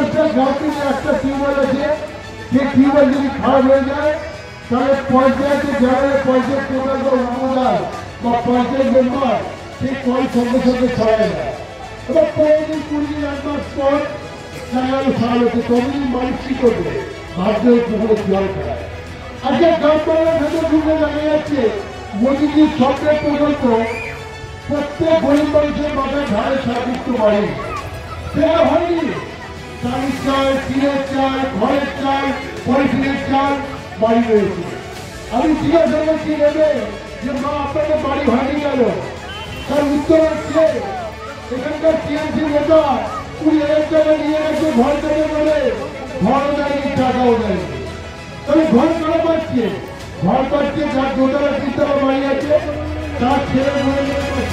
মানুষটা গ্রামে একটা টিউবওয়েল আছে, সেই টিউবওয়েল যদি খারাপ হয়ে যায় তাহলে পঞ্চায়েতে যারা পঞ্চায়েত প্রধান বা উপপ্রধান বা পঞ্চায়েত মেম্বার সেই কল সঙ্গে সঙ্গে ছড়ায় যায়। এবার 15 দিন 20 দিন 1 মাস পর দেখা গেল সারা হচ্ছে, তখনই মানুষ কি করবে? ভাবতে পুকুরে জল খায়। আজকে গ্রাম বাংলার ভেতর ঢুকে দেখা যাচ্ছে মোদীজির স্বপ্নের প্রকল্প প্রত্যেক গরিব মানুষের মাথায় ধারে সাহায্য বাড়ি সেটা হয়নি। চালের চাল, টিনের চাল, ঘরের চাল, পলিথিনের চাল বাড়ি রয়েছে। আমি জিজ্ঞাসা করছি নেবে যে মা আপনাদের বাড়ি হয়নি গেল? তার উত্তর হচ্ছে এখানকার টিএমসি নেতা 20,000 টাকা নিয়ে গেছে ঘর দেবে বলে, ঘরও দেয়নি, টাকাও দেয়নি। তবে ঘর কারা পাচ্ছে? ঘর পাচ্ছে যার দোতলা 3 তলা বাড়ি আছে, তার ছেলে মেয়ে